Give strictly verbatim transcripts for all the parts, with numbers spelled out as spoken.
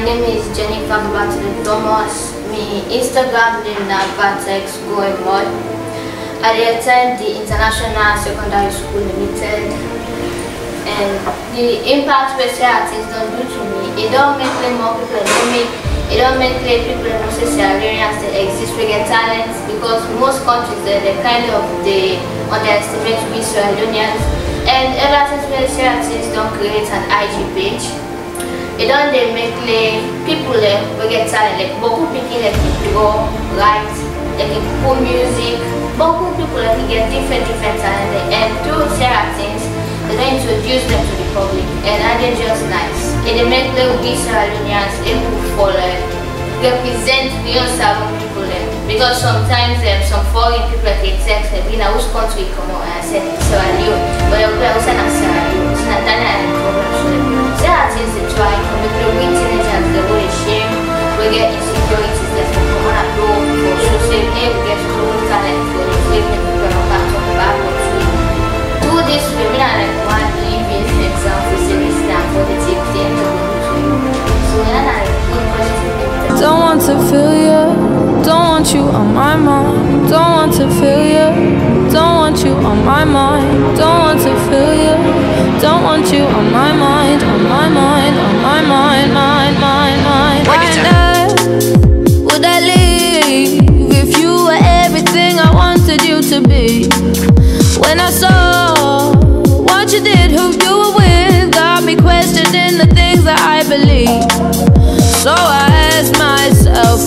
name is Jennifer Thomas. My Instagram name is adverting going on. I attend the International Secondary School Limited, and the impact what Sierrateens don't do to me, it don't make more people know me. It don't make people know say Sierrateens they exist, we get talents, because most countries they, they kind of they underestimate we Sierra Leoneans. And ever since we Sierrateens don't create an I G page, it don't they make like, people like, we get talent, like beaucoup people like draw, write, like pull music, beaucoup people like get different different talent, and through Sierrateens they don't introduce them to the public, and that is just nice. And they make like we Sierra Leoneans able for like represent the unserved people like, because sometimes um, some foreign people like text like in which country come out and I said Sierra Leone, but we are also not Sierra Leone, it's not that and problem. So Sierrateens they try to make the we teenagers they go to shame, we get insecurities that for come on a blow for so say hey we get school talent for the way people are not talking about what we do this way. We not like one living example series now for the tip them to go to you. So we're not like good positive. Don't want to feel you, don't want you on my mind. Don't want to feel you, don't want you on my mind. Don't want to feel you, don't want you on my mind, on my mind, on my mind, mind, mind, mind. Why on earth would I leave if you were everything I wanted you to be? When I saw what you did, who you were with, got me questioning the things that I believe. So I asked myself.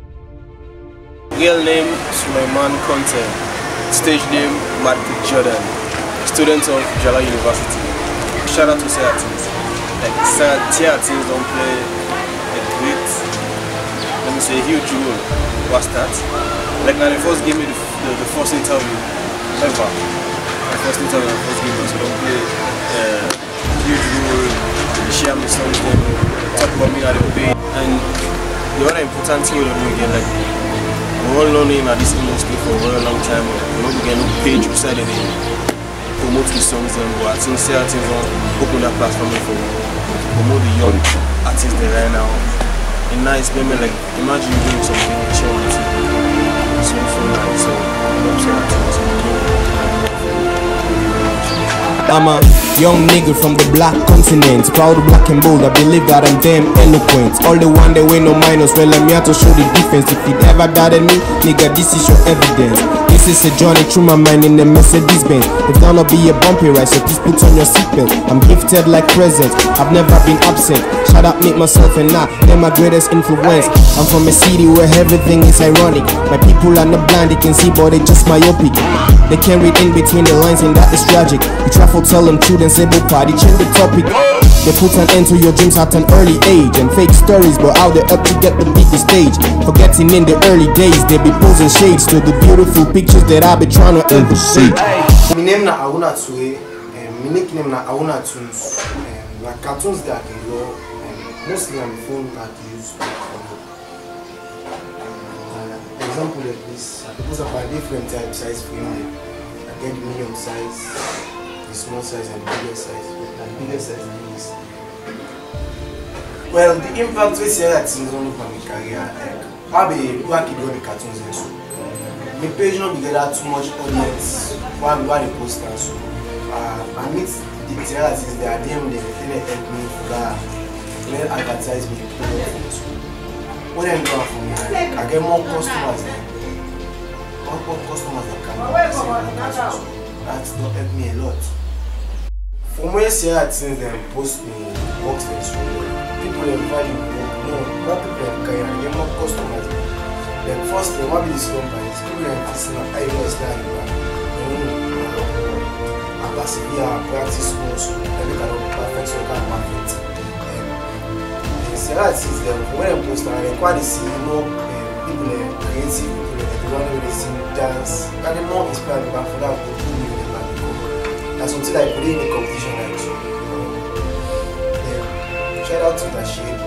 Real name Sulaiman Conte, stage name Michael Jordan, student of Jala University. Shout out to Sierrateens. Like Sierrateens don't play a great, let me say, huge role. What's that? Like now they first gave me the, the, the first interview ever. The first interview, the first game, so don't play a uh, huge role. Share my songs, then talk about me at the page. And the other important thing you don't know again, like we're all known in this industry for a very long time. We don't get no page beside it. Promote the songs, and but I think Sierrateens don't open that platform for promote the young artists there right now. And now it's maybe like imagine you doing something and show on T V. So so nice. So I love Sierrateens. I'm a young nigga from the black continent, proud, black and bold, I believe that I'm damn eloquent. All the one that way no minus, well I'm here to show the difference. If it ever doubted me, nigga, this is your evidence. This is a journey through my mind in the Mercedes Benz. It's gonna be a bumpy ride, so please put on your seatbelt. I'm gifted like presents, I've never been absent. Shout out me, myself and I, they're my greatest influence. I'm from a city where everything is ironic. My people are not blind, they can see but they just myopic. They can't read in between the lines and that is tragic. You try for tell them truth and say book party, change the topic. They put an end to your dreams at an early age, and fake stories but how they up to get the biggest stage. Forgetting in the early days they be posing shades to the beautiful pictures that I be trying to ever see. My name na Auna Tue, my nickname na Auna Tunes. My cartoons that I draw, mostly on the phone that I use. Example like this, I put up a different type size for you. I get the medium size, the small size and the bigger size, and the bigger size and this. Well, the impact with Sierrateens on my career, like, I'll be working on the cartoons and so. My page not be that too much audience while while the post and so. Uh, I meet the Sierrateens, they are them, they really help me for that. They advertise me. What I'm doing for me, like, I get more customers than more customers than can that's not help me a lot. From where Sierrateens then post me works and so people that value work, no, more people that can get more customers. Then first thing, what be these companies? People that listen up, I know it's not I persevere, I practice more, so I look at the perfect, so I can perfect. Sierrateens them when I post and I quite see more people that creative, people that run with the sing, dance, and they more inspired about for that to do me with my that's something I put in the competition like so. Yeah. Shout out to that shade.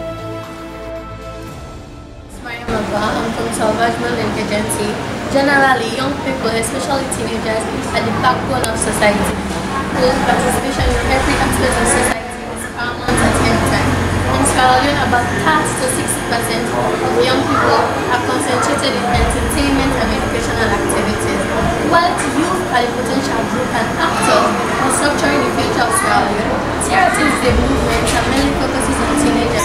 I'm from Salvation Agency. Generally, young people, especially teenagers, are the backbone of society. Whose participation in every aspect of society is paramount at any time. In Sierra Leone, about thirty to percent of young people are concentrated in entertainment and educational activities, while youth are the potential group and actors in structuring the future of Sierra Leone. Sierrateens is a movement that mainly focuses on teenagers.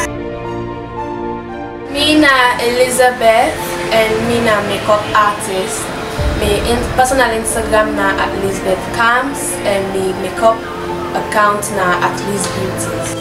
Mina Elizabeth and Mina makeup artist. My in personal Instagram na at Elizabeth Camps and my makeup account na at Liz Beauties.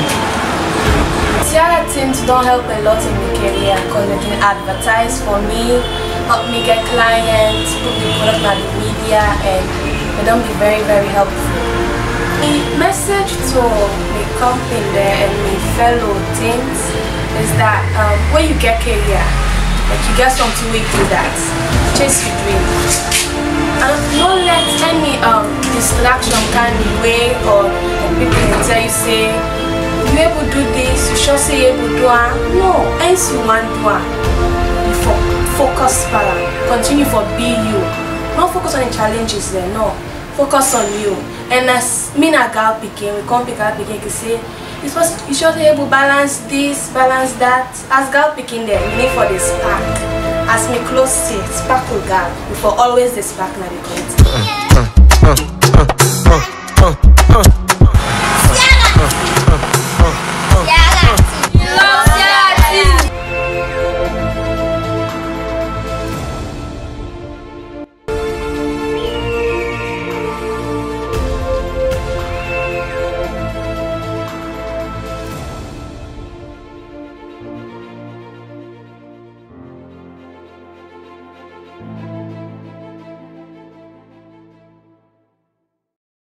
Sierrateens don't help a lot in my career because they can advertise for me, help me get clients, put the product on the media, and they don't be very very helpful. The message to my company there and my fellow teens is that um, when you get career, like you get something where you do that, chase your dream. And don't let any um, distraction kind of way or people can tell you say, you able to do this, you should say you able to do it. No, else you want to do it. You fo focus for continue for be you. Not focus on the challenges there, no. Focus on you. And as me and a girl picking, we come pick girl picking to say, It's supposed, you should be able to balance this, balance that. As girl picking there, we need for the spark. As me close to sparkle girl, before always the spark na the Thank you.